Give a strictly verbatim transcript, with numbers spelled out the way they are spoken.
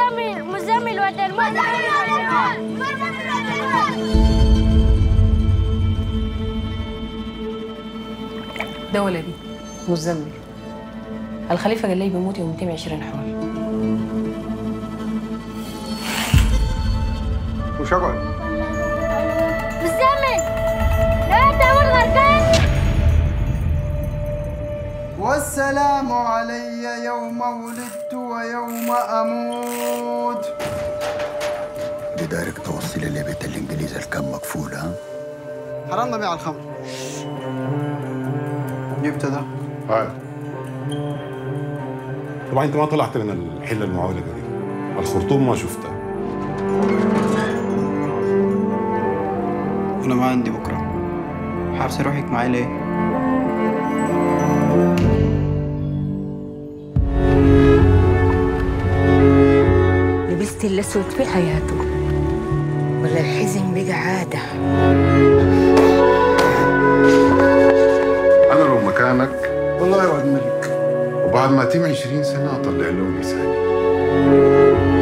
مزمل مزمل ولا المزمل ده ولدي مزمل. الخليفة قال لي بيموت يوم مئتين وعشرين حول. وش اقعد؟ مزمل لا تعمل غرقان. والسلام علي يوم ولدت ويوم اموت. دي دايرك توصلي لي بيت الانجليز اللي كان مقفول ها؟ حرمنا بيع الخمر. جبت ده؟ هاي. طبعا انت ما طلعت من الحله المعوجه دي. الخرطوم ما شفتها. انا ما عندي بكره. حارسه روحك معي ليه؟ لبست الأسود في حياته ولا الحزن بقى عادة؟ انا لو مكانك والله يا ولد ملك وبعد ما تم عشرين سنه اطلع له مثالي.